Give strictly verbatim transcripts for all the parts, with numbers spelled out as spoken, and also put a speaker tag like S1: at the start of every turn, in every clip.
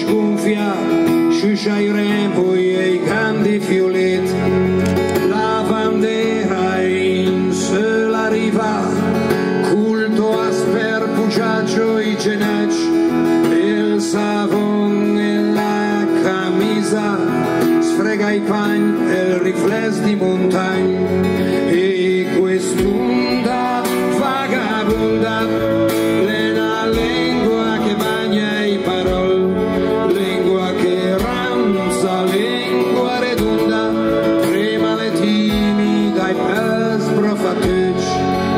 S1: sgonfia, sciusciairemo i grandi fioletti, la bandera in sulla riva, culto asper pugiaggio i genacci, il savon e la camisa, sfrega i panni e il riflesso di montagna, e quest'onda vagabonda, la lingua che bagna i parole, lingua che ranza, lingua redonda, prima le timida e per sprofateci.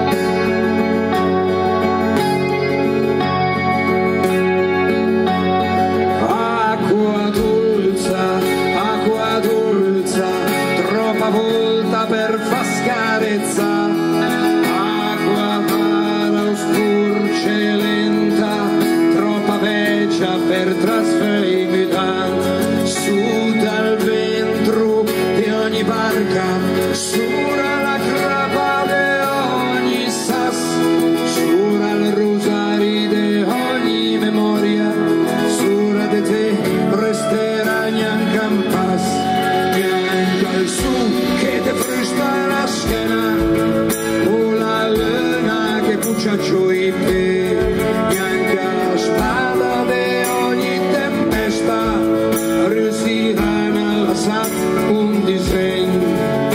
S1: Acqua dolce, acqua dolce, troppa volta per fa scarezza, acqua para spurce lenta, troppa vecchia per trasferimita, su dal ventro di ogni barca, sura la crapa di ogni sas, sura il rosario di ogni memoria, sura di te resterà neanche un pas, neanche il su che te frusta la schiena, o la luna che puccia i pe, neanche la spada di ogni tempesta, riuscirà nella sa un disegno.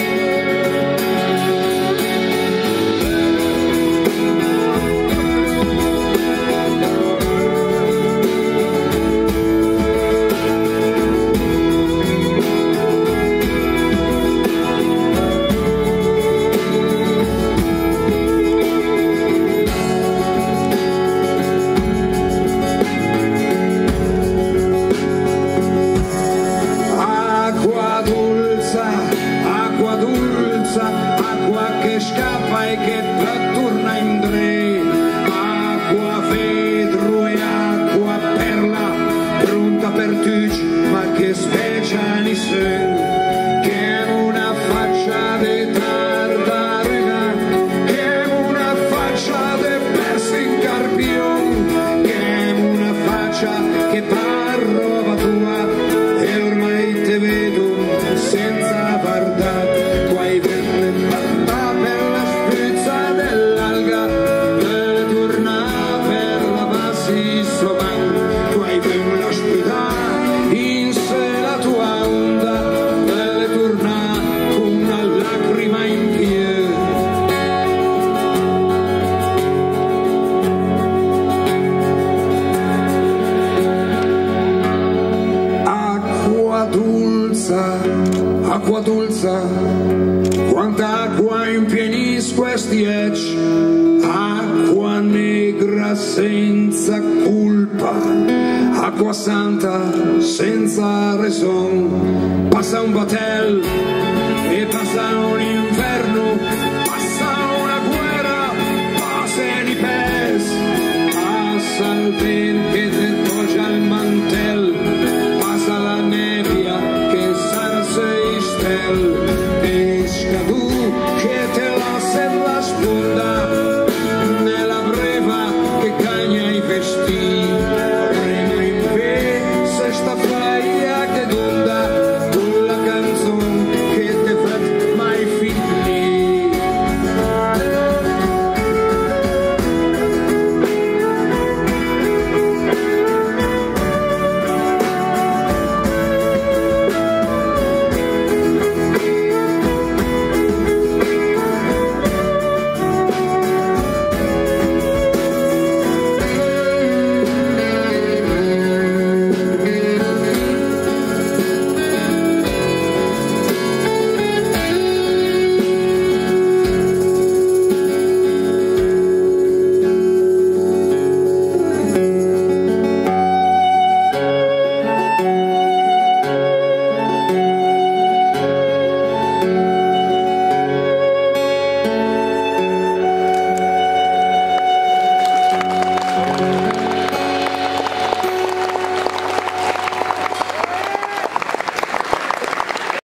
S1: Acqua dolce, acqua che scappa e che torna in dre, acqua vetro e acqua perla, pronta per tutti, ma che speciali sen, che una faccia di tartarina, che una faccia di persi in carpion, che una faccia che par roba tua, e ormai te vedo senza guardare, quai venne fatta per la spezza dell'alga, per tornare per la base sovan, quai venne ospitare in sé la tua onda, per tornare con una lacrima in piedi. Acqua dolce, acqua dolce, quanta acqua impienis questi ecci, acqua negra senza colpa, acqua santa senza raison, passa un batel e passa un inverno, passa una guerra, passa di pes, passa il vento